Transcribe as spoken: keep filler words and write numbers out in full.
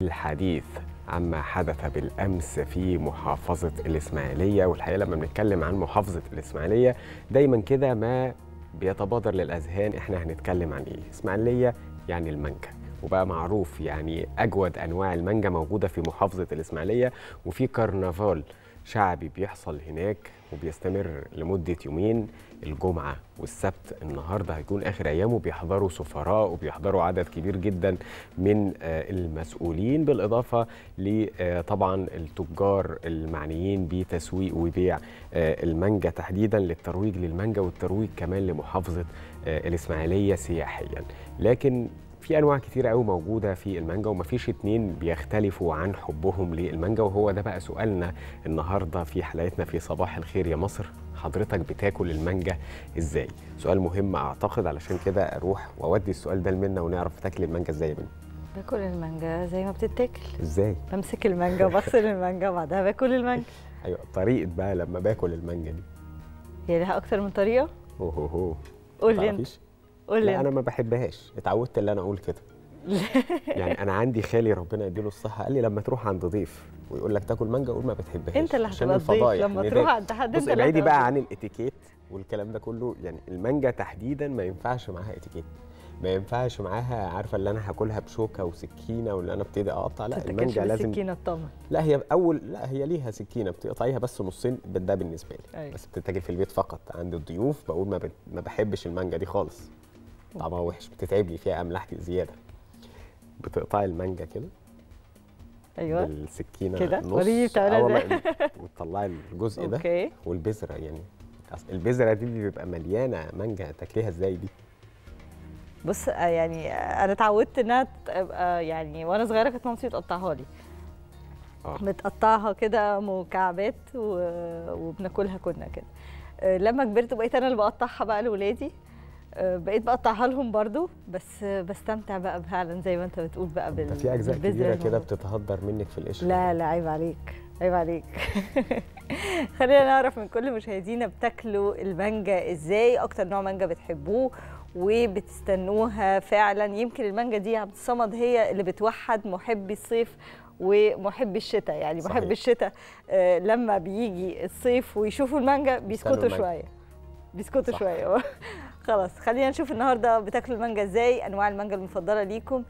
الحديث عما حدث بالأمس في محافظة الإسماعيلية. والحقيقة لما بنتكلم عن محافظة الإسماعيلية دايما كده ما بيتبادر للأذهان إحنا هنتكلم عن إيه؟ إسماعيلية يعني المانجا، وبقى معروف يعني أجود أنواع المانجا موجودة في محافظة الإسماعيلية، وفي كرنفال شعبي بيحصل هناك وبيستمر لمدة يومين، الجمعة والسبت. النهاردة هيكون آخر أيامه، بيحضروا سفراء وبيحضروا عدد كبير جدا من المسؤولين، بالإضافة لطبعا التجار المعنيين بتسويق وبيع المانجا تحديدا، للترويج للمانجا والترويج كمان لمحافظة الإسماعيلية سياحيا. لكن في انواع كتيره قوي موجوده في المانجا، ومفيش اتنين بيختلفوا عن حبهم للمانجا، وهو ده بقى سؤالنا النهارده في حلقتنا في صباح الخير يا مصر. حضرتك بتاكل المانجا ازاي؟ سؤال مهم اعتقد، علشان كده اروح واودي السؤال ده لمنى ونعرف تاكل المانجا ازاي يا منى. باكل المانجا زي ما بتتاكل. ازاي؟ بمسك المانجا وبغسل المانجا وبعدها باكل المانجا. ايوه، طريقه بقى لما باكل المانجا دي هي لها اكتر من طريقه؟ اوه هو هو قول لي انت. قول لي. لا انا ما بحبهاش، اتعودت ان انا اقول كده. يعني انا عندي خالي ربنا يديله الصحه قال لي لما تروح عند ضيف ويقول لك تاكل مانجا قول ما بتحبهاش. انت اللي هتبقى الضيف لما تروح عند حد. بص ابعدي بقى عن الاتيكيت والكلام ده كله. يعني المانجا تحديدا ما ينفعش معاها اتيكيت، ما ينفعش معاها عارفه اللي انا هاكلها بشوكه وسكينه واللي انا ابتدي اقطع. لا المانجا لازم سكينه الطمن. لا هي اول لا هي ليها سكينه بتقطعيها بس نصين، ده بالنسبه لي. أيوة. بس بتتاكل في البيت فقط. عند الضيوف بقول ما, ب... ما بحبش المانجا دي خالص، طعمها وحش، بتتعبني، فيها املاح زياده. بتقطعي المانجا كده ايوه بالسكينه كده نص، وريني بتعملها ازاي. وتطلعي الجزء ده اوكي. والبذره، يعني البذره دي بيبقى مليانه مانجا، تاكليها ازاي دي؟ بص يعني انا اتعودت انها تبقى يعني وانا صغيره كانت مامتي بتقطعها لي. اه بتقطعها كده مكعبات وبناكلها كنا كده. لما كبرت بقيت انا اللي بقطعها بقى لاولادي، بقيت بقطعها لهم برضو، بس بستمتع بقى فعلا زي ما انت بتقول بقى بالبذره. في اجزاء كبيره كده بتتهدر منك في القشره. لا لا عيب عليك، عيب عليك. خلينا نعرف من كل مشاهدينا بتاكلوا المانجا ازاي، اكتر نوع مانجا بتحبوه وبتستنوها فعلا. يمكن المانجا دي يا عبد الصمد هي اللي بتوحد محبي الصيف ومحبي الشتاء. يعني محبي الشتاء آه لما بيجي الصيف ويشوفوا المانجا بيسكتوا شويه، بيسكتوا شويه. خلاص خلينا نشوف النهارده بتاكلوا المانجا ازاي، انواع المانجا المفضله ليكم.